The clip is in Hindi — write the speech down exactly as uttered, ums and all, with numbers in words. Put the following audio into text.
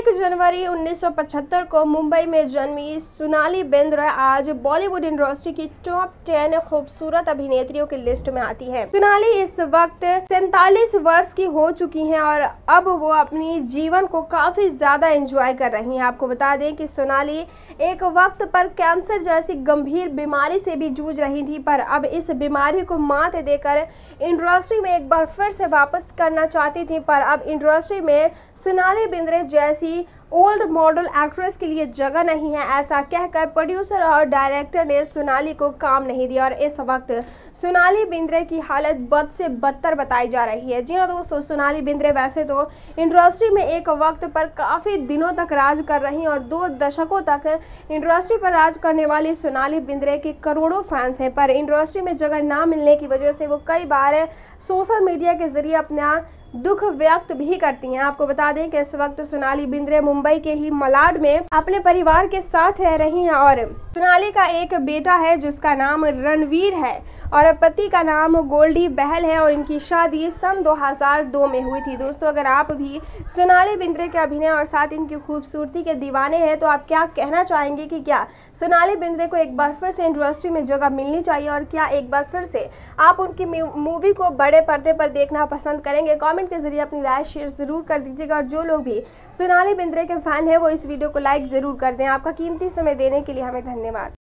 जनवरी उन्नीस सौ पचहत्तर को मुंबई में जन्मी सोनाली बेंद्रे आज बॉलीवुड इंडस्ट्री की टॉप टेन खूबसूरत अभिनेत्रियों की लिस्ट में आती हैं। सोनाली इस वक्त सैतालीस वर्ष की हो चुकी हैं और अब वो अपनी जीवन को काफी ज्यादा एंजॉय कर रही हैं। आपको बता दें कि सोनाली एक वक्त पर कैंसर जैसी गंभीर बीमारी से भी जूझ रही थी, पर अब इस बीमारी को मात देकर इंडस्ट्री में एक बार फिर से वापस करना चाहती थी। पर अब इंडस्ट्री में सोनाली बेंद्रे जैसी ओल्ड मॉडल एक्ट्रेस के लिए जगह नहीं है, ऐसा कहकर प्रोड्यूसर और डायरेक्टर ने सोनाली को काम नहीं दिया और इस वक्त सोनाली बेंद्रे की हालत बद से बदतर बताई जा रही है। जी हाँ दोस्तों, सोनाली बेंद्रे वैसे तो इंडस्ट्री में एक वक्त पर काफ़ी दिनों तक राज कर रही और दो दशकों तक इंडस्ट्री पर राज करने वाली सोनाली बेंद्रे के करोड़ों फैंस हैं, पर इंडस्ट्री में जगह ना मिलने की वजह से वो कई बार सोशल मीडिया के जरिए अपना दुख व्यक्त भी करती हैं। आपको बता दें कि इस वक्त सोनाली बेंद्रे मुंबई के ही मलाड में अपने परिवार के साथ रह रही हैं और सोनाली का एक बेटा है जिसका नाम रणवीर है और पति का नाम गोल्डी बहल है और इनकी शादी सन दो हज़ार दो में हुई थी। दोस्तों, अगर आप भी सोनाली बेंद्रे के अभिनय और साथ इनकी खूबसूरती के दीवाने हैं तो आप क्या कहना चाहेंगे कि क्या सोनाली बेंद्रे को एक बार फिर से इंडस्ट्री में जगह मिलनी चाहिए और क्या एक बार फिर से आप उनकी मूवी को बड़े पर्दे पर देखना पसंद करेंगे? कमेंट के जरिए अपनी राय शेयर जरूर कर दीजिएगा और जो लोग भी सोनाली बेंद्रे के फैन है वो इस वीडियो को लाइक जरूर कर दें। आपका कीमती समय देने के लिए हमें धन्यवाद।